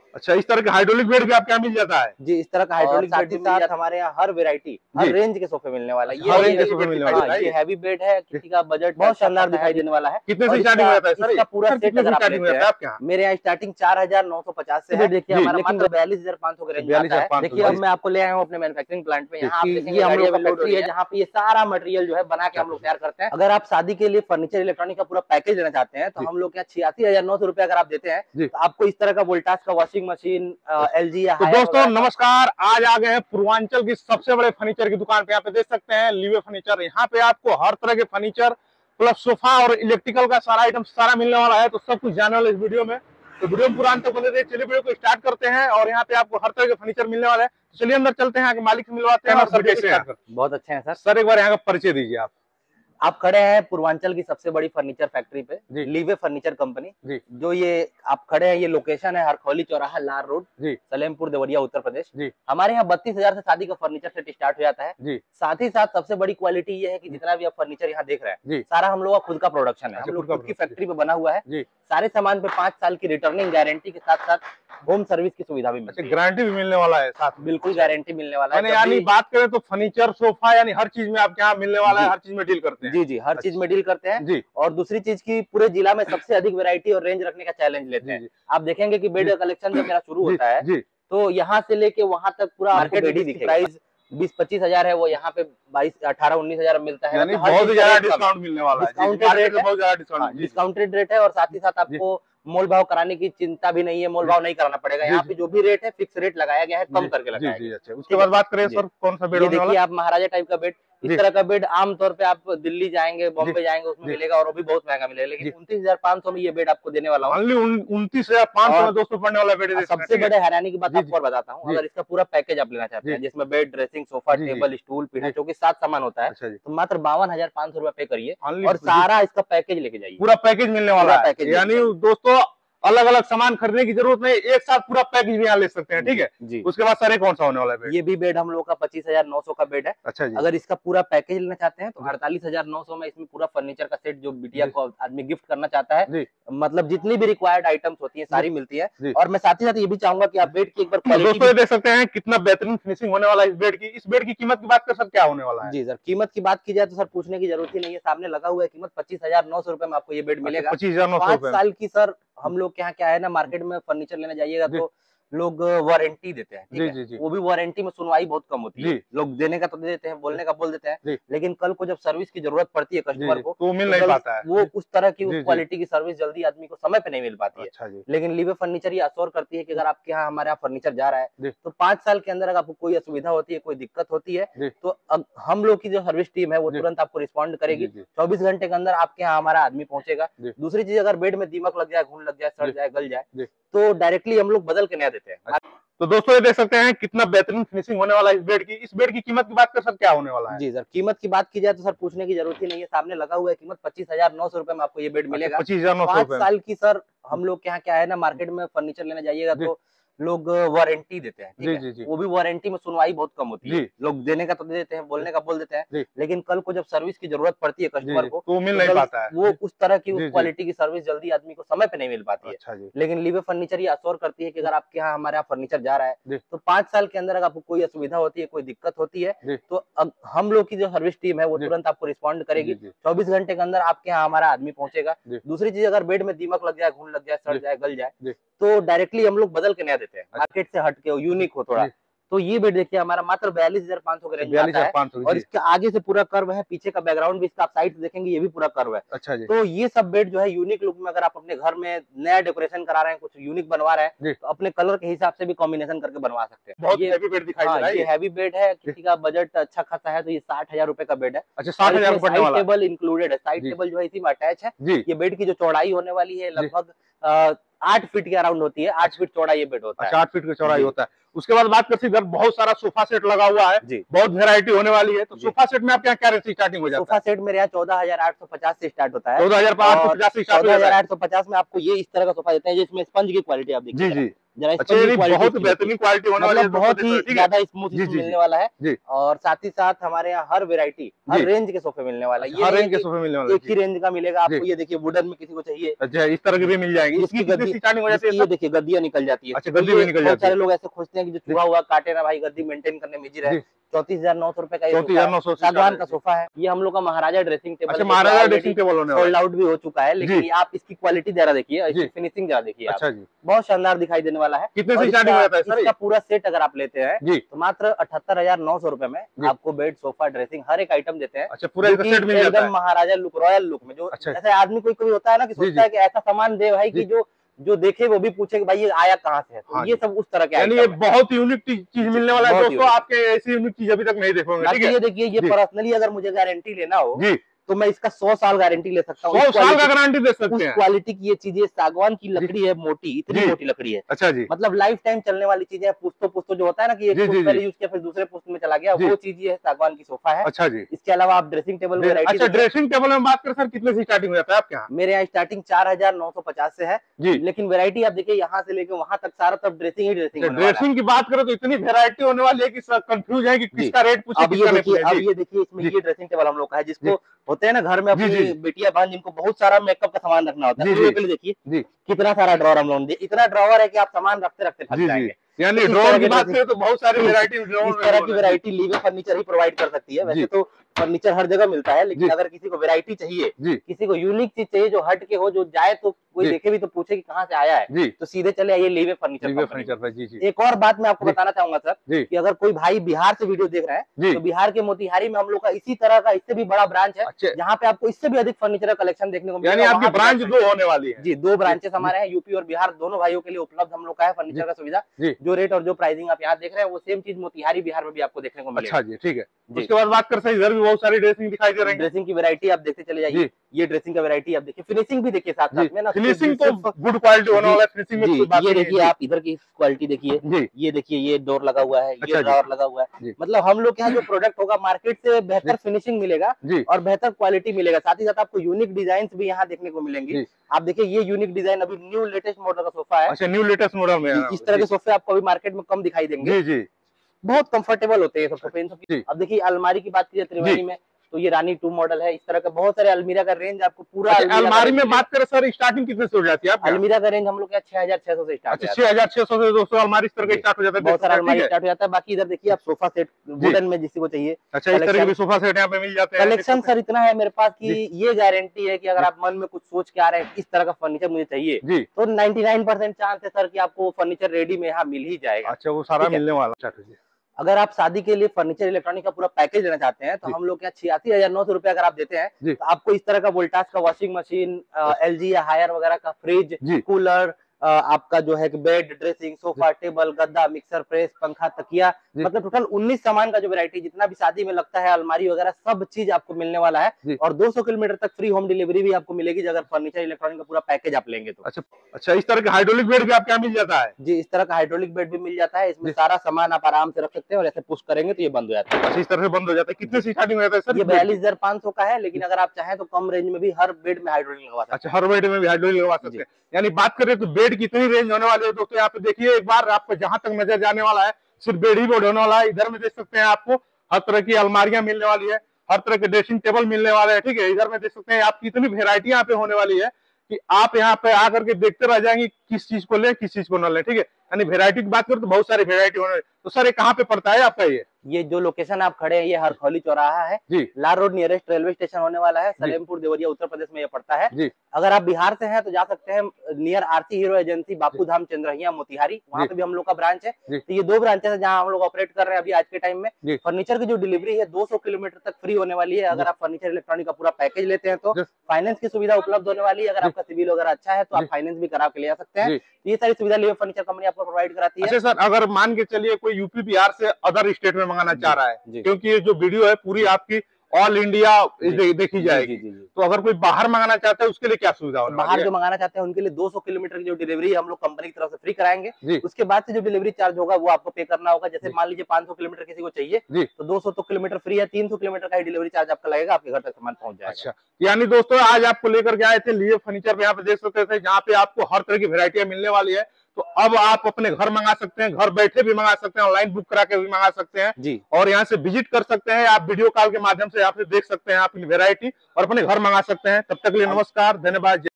अच्छा, इस तरह का हाइड्रोलिक बेड भी आपके यहाँ मिल जाता है? जी, इस तरह का हाइड्रोलिक बेड के साथ हमारे यहाँ हर वेरायटी, हर रेंज के सोफे मिलने वाला है। हर रेंज के सोफे मिलने वाला है। ये हैवी बेड है, किसी का बजट बहुत शानदार दिखाई देने वाला है। कितने से स्टार्टिंग हो जाता है सर? इसका पूरा सेट अगर आप लेते हैं आपके यहाँ? मेरे यहाँ स्टार्टिंग 4,950 से है। देखिए हमारा मात्र 42,500 के रेंज आता है। देखिए अब मैं आपको ले आया हूँ अपने मैन्युफैक्चरिंग प्लांट में। यहाँ आप देखेंगे हम लोग का फैक्ट्री है जहाँ पे ये सारा मटेरियल जो है बना के हम लोग तैयार करते हैं। अगर आप शादी के लिए फर्नीचर इलेक्ट्रॉनिक का पूरा पैकेज लेना चाहते हैं तो हम लोग यहाँ 86,900 रुपए अगर आप देते हैं तो आपको इस तरह का वोल्टास का वॉशिंग मशीन, LG या दोस्तों नमस्कार, आज आ गए हैं पूर्वांचल की सबसे बड़े फर्नीचर की दुकान पे। यहाँ पे देख सकते हैं लीवे फर्नीचर। यहाँ पे आपको हर तरह के फर्नीचर प्लस सोफा और इलेक्ट्रिकल का सारा आइटम सारा मिलने वाला है। तो सब कुछ जाने वाला इस वीडियो में, तो वीडियो में पूरा अंत तक बने रहिए। चलिए वीडियो को स्टार्ट करते हैं और यहाँ पे आपको हर तरह के फर्नीचर मिलने वाला है। तो चलिए अंदर चलते हैं, आगे मालिक से मिलवाते हैं। सर कैसे हैं? बहुत अच्छे हैं सर। सर एक बार यहाँ का परिचय दीजिए आप। आप खड़े हैं पूर्वांचल की सबसे बड़ी फर्नीचर फैक्ट्री पे, लीवे फर्नीचर कंपनी जी। जो ये आप खड़े हैं, ये लोकेशन है हरखौली चौराहा, लार रोड जी, सलेमपुर देवरिया, उत्तर प्रदेश जी। हमारे यहाँ 32,000 से शादी का फर्नीचर सेट स्टार्ट हो जाता है जी। साथ ही साथ सबसे बड़ी क्वालिटी ये है कि जितना भी आप फर्नीचर यहाँ देख रहे हैं सारा हम लोग का खुद का प्रोडक्शन है। हम लोग खुद की फैक्ट्री पे बना हुआ है। सारे सामान पे 5 साल की रिटर्निंग गारंटी के साथ साथ होम सर्विस की सुविधा भी मिलती है। गारंटी भी मिलने वाला है साथ? बिल्कुल गारंटी मिलने वाला है। यानी बात करें तो फर्नीचर, सोफा यानी हर चीज में आपके यहाँ मिलने वाला है, हर चीज में डील करते हैं? जी जी, हर चीज में डील करते हैं जी। और दूसरी चीज की पूरे जिला में सबसे अधिक वैरायटी और रेंज रखने का चैलेंज लेते हैं। आप देखेंगे कि बेड का कलेक्शन जब मेरा शुरू होता है तो यहाँ से लेके वहाँ तक पूरा मार्केट प्राइस 20-25 हजार है, वो यहाँ पे 22-18-19 हजार मिलता है। बहुत ज्यादा डिस्काउंट मिलने वाला है। डिस्काउंटेड रेट है और साथ ही साथ आपको मोल भाव कराने की चिंता भी नहीं है। मोल भाव नहीं कराना पड़ेगा। यहाँ पे जो भी रेट है फिक्स रेट लगाया गया है, कम करके लगाया गया है। अच्छा, उसके बाद बात करें सर कौन सा बेड? देखिए आप महाराजा टाइप का बेड, इस तरह का बेड आमतौर पे आप दिल्ली जाएंगे, बॉम्बे जाएंगे उसमें मिलेगा और वो भी बहुत महंगा मिलेगा। लेकिन 29,500 में ये बेड आपको देने वाला हूँ। 29,500 में दोस्तों पड़ने वाला बेड। सबसे बड़े हैरानी की बात आपको और बताता हूँ, अगर इसका पूरा पैकेज आप लेना चाहते हैं जिसमें bed, dressing, sofa, table, stool, पीढ़ा चौकी 7 सामान होता है तो मात्र 52,500 रुपए पे करिए और सारा इसका पैकेज लेके जाइए। पूरा पैकेज मिलने वाला है। यानी दोस्तों अलग अलग सामान खरीदने की जरूरत नहीं, एक साथ पूरा पैकेज भी यहाँ ले सकते हैं। ठीक है जी। उसके बाद सर कौन सा होने वाला है? ये भी बेड हम लोग का 25,900 का बेड है। अच्छा जी। अगर इसका पूरा पैकेज लेना चाहते हैं तो 48,900 में इसमें पूरा फर्नीचर का सेट जो बिटिया को आदमी गिफ्ट करना चाहता है, मतलब जितनी भी रिक्वायर्ड आइटम्स होती है सारी मिलती है। और मैं साथ ही साथ ये भी चाहूंगा कि आप बेड की एक बार दोस्तों देख सकते हैं कितना बेहतरीन फिनिशिंग होने वाला है इस बेड की। इस बेड की कीमत की बात कर सकते क्या होने वाला है? जी सर, कीमत की बात की जाए तो सर पूछने की जरूरत ही नहीं है, सामने लगा हुआ है। कीमत 25,900 रुपए में आपको ये बेड मिलेगा। 25,900 साल की सर हम लोग के यहाँ क्या है ना, मार्केट में फर्नीचर लेने जाइएगा तो लोग वारंटी देते हैं। ठीक है? वो भी वारंटी में सुनवाई बहुत कम होती है। लोग देने का तो दे देते हैं, बोलने का बोल देते हैं, लेकिन कल को जब सर्विस की जरूरत पड़ती है कस्टमर को तो मिल नहीं पाता है। वो उस तरह की उस क्वालिटी की सर्विस जल्दी आदमी को समय पे नहीं मिल पाती है। लेकिन लीवे फर्नीचर ये अश्योर करती है कि अगर आपके यहाँ हमारे यहाँ फर्नीचर जा रहा है तो 5 साल के अंदर अगर आपको कोई असुविधा होती है, कोई दिक्कत होती है तो अब हम लोग की जो सर्विस टीम है वो तुरंत आपको रिस्पॉन्ड करेगी। 24 घंटे के अंदर आपके यहाँ हमारा आदमी पहुंचेगा। दूसरी चीज, अगर बेड में दीमक लग जाए, घुन लग जाए, सड़ जाए, गल जाए तो डायरेक्टली हम लोग बदल के नया देते हैं। तो दोस्तों ये देख सकते हैं कितना बेहतरीन फिनिशिंग होने वाला है इस बेड की। इस बेड की कीमत की बात कर सकते क्या होने वाला है? जी सर, कीमत की बात की जाए तो सर पूछने की जरूरत ही नहीं है, सामने लगा हुआ है। कीमत 25,900 रुपए में आपको ये बेड मिलेगा। 25,900 5 साल की सर हम लोग के यहाँ क्या है ना, मार्केट में फर्नीचर लेने जाइएगा तो लोग वारंटी देते हैं। ठीक है? वो भी वारंटी में सुनवाई बहुत कम होती है। लोग देने का तो दे देते हैं, बोलने का बोल देते हैं, लेकिन कल को जब सर्विस की जरूरत पड़ती है कस्टमर को तो मिल नहीं पाता है। वो उस तरह की उस क्वालिटी की सर्विस जल्दी आदमी को समय पे नहीं मिल पाती है। लेकिन लीवे फर्नीचर ये अश्योर करती है कि अगर आपके यहाँ हमारे यहाँ फर्नीचर जा रहा है तो 5 साल के अंदर अगर आपको कोई असुविधा होती है, कोई दिक्कत होती है तो हम लोग की जो सर्विस टीम है वो तुरंत आपको रिस्पॉन्ड करेगी। 24 घंटे के अंदर आपके यहाँ हमारा आदमी पहुंचेगा। दूसरी चीज, अगर बेड में दीमक लग जाए, घुन लग जाए, सड़ जाए, गल जाए तो डायरेक्टली हम लोग बदल के नया देते हैं। मार्केट से हट के यूनिक हो थोड़ा। तो ये बेड देखिए हमारा मात्र 42,500 के रेंज में आता है और इसके आगे से पूरा कर्व है, पीछे का बैकग्राउंड भी इसका आप साइड से देखेंगे ये भी पूरा कर्व है। अच्छा जी। तो ये सब बेड जो है यूनिक लुक में, अगर आप अपने घर में नया डेकोरेशन करा रहे हैं, कुछ यूनिक बनवा रहे हैं तो अपने कलर के हिसाब से भी कॉम्बिनेशन करके बनवा सकते हैं। बहुत हैवी बेड दिखाई दे रहा है। ये हैवी बेड है, किसी का बजट अच्छा खासा है तो ये 60,000 रुपए का बेड है। अच्छा, 60,000 रुपए वाला। साइड टेबल इंक्लूडेड है। साइड टेबल जो है इसी में अटैच है। ये बेड की जो चौड़ाई होने वाली है लगभग 8 फीट के अराउंड होती है। 8 फीट चौड़ा ये बेड होता है। 8 फीट की चौड़ाई होता है। उसके बाद बात करते हैं, बहुत सारा सोफा सेट लगा हुआ है, बहुत वैरायटी होने वाली है। तो सोफा सेट में आपके यहाँ क्या रेट से स्टार्टिंग हो जाता है? सोफा सेट मेरे यहाँ 14,850 से स्टार्ट होता है। 14,850 से स्टार्ट होता है। 14,850 में आपको ये इस तरह का सोफा देते हैं जिसमें स्पंज की क्वालिटी आप देखिए। जी जरा अच्छा, बहुत बेहतरीन क्वालिटी होने वाली है, बहुत ही ज्यादा स्मूथ मिलने वाला है। और साथ ही साथ हमारे यहाँ हर वेरायटी, हर रेंज के सोफे मिलने वाला है। हर रेंज के सोफे मिलने वाले, एक ही रेंज का मिलेगा आपको। ये देखिए वुडन में किसी को चाहिए, अच्छा इस तरह की भी मिल जाएगी। इसकी कितनी स्टार्टिंग हो जाती है? ये देखिए गद्दियां निकल जाती है। अच्छा, गद्दी भी निकल जाती है। बहुत सारे लोग ऐसे खोजते हैं कि जो चूहा हुआ काटे ना भाई, गद्दी मेंटेन करने में इजी रहे। 34,900 रुपए का ये 34,900 सागवान का सोफा है। ये हम लोग का महाराजा ड्रेसिंग टेबल। अच्छा, महाराजा ड्रेसिंग टेबल होने वाला है, सोल्ड आउट भी हो चुका है, लेकिन आप इसकी क्वालिटी जरा देखिए, इसकी फिनिशिंग जरा देखिए। अच्छा जी, बहुत शानदार दिखाई देने वाला है। कितने से स्टार्टिंग हो जाता है सर? इसका पूरा सेट अगर आप लेते हैं तो मात्र 78,900 रुपए में आपको बेड, सोफा, ड्रेसिंग हर एक आइटम देते हैं। अच्छा, पूरा सेट मिल जाता है एकदम महाराजा लुक, रॉयल लुक में। जो जैसे आदमी कोई होता है ना कि सोचता है कि ऐसा सामान दे भाई कि जो देखे वो भी पूछे कि भाई ये आया कहाँ से है। तो ये सब उस तरह के, यानी ये बहुत यूनिक चीज मिलने वाला है दोस्तों। आपके ऐसी यूनिक चीज अभी तक नहीं देखोगे। ये देखिए, ये पर्सनली अगर मुझे गारंटी लेना हो तो मैं इसका 100 साल गारंटी ले सकता हूँ। 100 साल का गारंटी दे सकते हैं। उस क्वालिटी की ये चीजें, सागवान की लकड़ी है, मोटी, इतनी मोटी लकड़ी है। अच्छा जी, मतलब लाइफ टाइम चलने वाली चीजें। पुश्तो जो होता है ना कि एक पुश्त पहले यूज किया फिर दूसरे पुश्त में चला गया, वो चीज ये सागवान की सोफा है। अच्छा जी। इसके अलावा आप ड्रेसिंग टेबल में, अच्छा ड्रेसिंग टेबल में बात करें सर, कितने से स्टार्टिंग हो जाता है आपके यहाँ? मेरे यहाँ स्टार्टिंग 4,950 से है जी। लेकिन वेरायटी आप देखिए यहाँ से लेकर वहाँ तक सारा तरफ ड्रेसिंग ही ड्रेसिंग। ड्रेसिंग की बात करें तो इतनी वेरायटी होने वाली है कि सब कंफ्यूज है कि किसका रेट पूछे। अब ये देखिए इसमें ये ड्रेसिंग टेबल हम लोग का है, जिसको होते हैं ना घर में अपनी बेटियां बहन जिनको बहुत सारा मेकअप का सामान रखना होता है, तो देखिए कितना सारा ड्रॉअर हम लोग, इतना ड्रॉअर है कि आप सामान रखते रखते थक जाएंगे। यानी ड्रॉअर की बात करें तो बहुत सारी वैरायटी, इस तरह की वैरायटी लीवे फर्नीचर ही प्रोवाइड कर सकती है। वैसे तो फर्नीचर हर जगह मिलता है, लेकिन अगर किसी को वैरायटी चाहिए, किसी को यूनिक चीज चाहिए जो हट के हो, जो जाए तो कोई देखे भी तो पूछे कि कहाँ से आया है, तो सीधे चले आइए लीवे फर्नीचर। एक और बात मैं आपको बताना चाहूंगा सर, कि अगर कोई भाई बिहार से वीडियो देख रहे हैं तो बिहार के मोतिहारी में हम लोग का इसी तरह का इससे भी बड़ा ब्रांच है, जहाँ पे आपको इससे भी अधिक फर्नीचर का कलेक्शन देखने को मिलेगा। आपकी ब्रांच 2 होने वाली है? जी, 2 ब्रांचेस हमारे हैं। यूपी और बिहार दोनों भाइयों के लिए उपलब्ध हम लोग का है फर्नीचर का सुविधा। जो रेट और जो प्राइसिंग आप यहाँ देख रहे हैं वो सेम चीज मोतिहारी बिहार में भी आपको देखने को मिलेगा। अच्छा जी, ठीक है। उसके बाद बात कर सकते, इधर भी बहुत सारी ड्रेसिंग दिखाई दे रही है। ड्रेसिंग की वैरायटी आप देखते चले जाइए। ये ड्रेसिंग का वैरायटी आप देखिए, फिनिशिंग भी देखिए साथ साथ में ना, फिनिशिंग तो गुड क्वालिटी होने वाला है। फिनिशिंग में कोई बात नहीं। ये देखिए आप इधर की क्वालिटी देखिए, ये देखिए ये डोर लगा हुआ है, ये ड्रॉअर लगा हुआ है। मतलब हम लोग के यहाँ जो प्रोडक्ट होगा मार्केट से बेहतर फिनिशिंग मिलेगा और बेहतर क्वालिटी मिलेगा। साथ ही साथ आपको यूनिक डिजाइन भी यहाँ देखने को मिलेंगे। आप देखिए ये यूनिक डिजाइन अभी न्यू लेटेस्ट मॉडल का सोफा है। अच्छा, न्यू लेटेस्ट मॉडल में इस तरह के सोफे आपको अभी मार्केट में कम दिखाई देंगे। बहुत कंफर्टेबल होते हैं सब सोफे। अब देखिए अलमारी की बात कीजिए त्रिवेणी में, तो ये रानी 2 मॉडल है। इस तरह का बहुत सारे अलमीरा का रेंज आपको पूरा। अलमारी में बात करें सर, स्टार्टिंग कितने से हो जाती है? अलमीरा का रेंज हम लोग 6,600 से स्टार्ट है। 6,600 से दोस्तों अलमारी इस तरह का स्टार्ट हो जाता है। बहुत सारा अलमारी स्टार्ट हो जाता है। बाकी इधर देखिए आप सोफा सेट वुडन में जिसको चाहिए। अच्छा, इस तरह के सोफा सेट यहाँ पे मिल जाते हैं। कलेक्शन सर इतना है मेरे पास कि ये गारंटी है कि अगर आप मन में कुछ सोच के आ रहे हैं इस तरह का फर्नीचर मुझे चाहिए, तो 99% चांस है सर कि आपको फर्नीचर रेडी में यहाँ मिल ही जाएगा। अच्छा, वो सारा मिलने वाला। अगर आप शादी के लिए फर्नीचर इलेक्ट्रॉनिक का पूरा पैकेज लेना चाहते हैं तो हम लोग क्या 86,900 रुपए अगर आप देते हैं तो आपको इस तरह का वोल्टास का वॉशिंग मशीन, LG या हायर वगैरह का फ्रिज, कूलर, आपका जो है बेड, ड्रेसिंग, सोफा, टेबल, गद्दा, मिक्सर, प्रेस, पंखा, तकिया, मतलब टोटल 19 सामान का जो वैरायटी जितना भी शादी में लगता है, अलमारी वगैरह सब चीज आपको मिलने वाला है। और 200 किलोमीटर तक फ्री होम डिलीवरी भी आपको मिलेगी अगर फर्नीचर इलेक्ट्रॉनिक का पूरा पैकेज आप लेंगे तो। अच्छा, इस तरह का हाइड्रोलिक बेड भी आपके यहाँ मिल जाता है? जी, इस तरह का हाइड्रोलिक बेड भी मिल जाता है। इसमें सारा सामान आप आराम से रख सकते हैं और ऐसे पुश करेंगे तो ये बंद हो जाता है। अच्छा, इस तरह से बंद हो जाता है। कितने से स्टार्टिंग हो जाता है सर? ये 42,500 का है, लेकिन अगर आप चाहें तो कम रेंज में भी हर बेड में हाइड्रोलिक लगवा सकते हैं। अच्छा, हर बेड में भी हाइड्रोलिक लगवा सकते हैं। यानी बात करें तो बेड की इतनी रेंज होने वाली है दोस्तों। यहाँ पे देखिए एक बार आपको जहां तक नजर जाने वाला है सिर्फ बेड ही बेड होने वाला है। इधर में देख सकते हैं आपको हर तरह की अलमारियां मिलने वाली है, हर तरह के ड्रेसिंग टेबल मिलने वाले हैं। ठीक है, इधर में देख सकते हैं आपकी इतनी वेरायटी यहाँ पे होने वाली है कि आप यहाँ पे आकर के देखते रह जाएंगे किस चीज को लें किस चीज को न लें। ठीक है, यानी वेरायटी की बात करें तो बहुत सारी वेरायटी होने। तो सर ये कहाँ पे पड़ता है आपका? ये जो लोकेशन आप खड़े हैं ये हरखौली चौराहा है, Lal road nearest railway station होने वाला है। सलेमपुर देवरिया उत्तर प्रदेश में ये पड़ता है। अगर आप बिहार से हैं तो जा सकते हैं नियर आरती हीरो एजेंसी, बापू धाम, चंद्रहिया, मोतिहारी, वहाँ पे भी हम लोग का ब्रांच है। तो ये 2 ब्रांचेस है जहाँ हम लोग ऑपरेट कर रहे हैं अभी आज के टाइम में। फर्नीचर की जो डिलीवरी है 200 किलोमीटर तक फ्री होने वाली है। अगर आप फर्नीचर इलेक्ट्रॉनिक का पूरा पैकेज लेते हैं तो फाइनेंस की सुविधा उपलब्ध होने वाली है। अगर आपका सिविल वगैरह अच्छा है तो आप फाइनेंस भी करा के ले आ सकते हैं। ये सारी सुविधा लीवे फर्नीचर कंपनी आपको प्रोवाइड कराती है। अच्छा सर, अगर मान के चलिए कोई यूपी बिहार से अदर स्टेट में मंगाना चाह रहा है, क्योंकि ये जो वीडियो है पूरी आपकी ऑल इंडिया देखी जाएगी, तो अगर कोई बाहर मंगाना चाहता है उसके लिए क्या सुविधा होगी? बाहर जो मंगाना चाहते हैं उनके लिए 200 किलोमीटर की जो डिलीवरी हम लोग कंपनी की तरफ से फ्री कराएंगे। उसके बाद से जो डिलीवरी चार्ज होगा वो आपको पे करना होगा। जैसे मान लीजिए 500 किलोमीटर किसी को चाहिए तो 200 तो किलोमीटर फ्री है, 300 किलोमीटर का डिलीवरी चार्ज आपका लगेगा, आपके घर तक सामान पहुंच जाएगा। अच्छा, यानी दोस्तों आज आपको लेकर के आए थे लीवे फर्नीचर पे, यहाँ पे देख सकते थे जहाँ पे आपको हर तरह की वेरायटियां मिलने वाली है। तो अब आप अपने घर मंगा सकते हैं, घर बैठे भी मंगा सकते हैं, ऑनलाइन बुक करा के भी मंगा सकते हैं जी। और यहाँ से विजिट कर सकते हैं, आप वीडियो कॉल के माध्यम से आप देख सकते हैं आप इन वेरायटी और अपने घर मंगा सकते हैं। तब तक के लिए नमस्कार, धन्यवाद।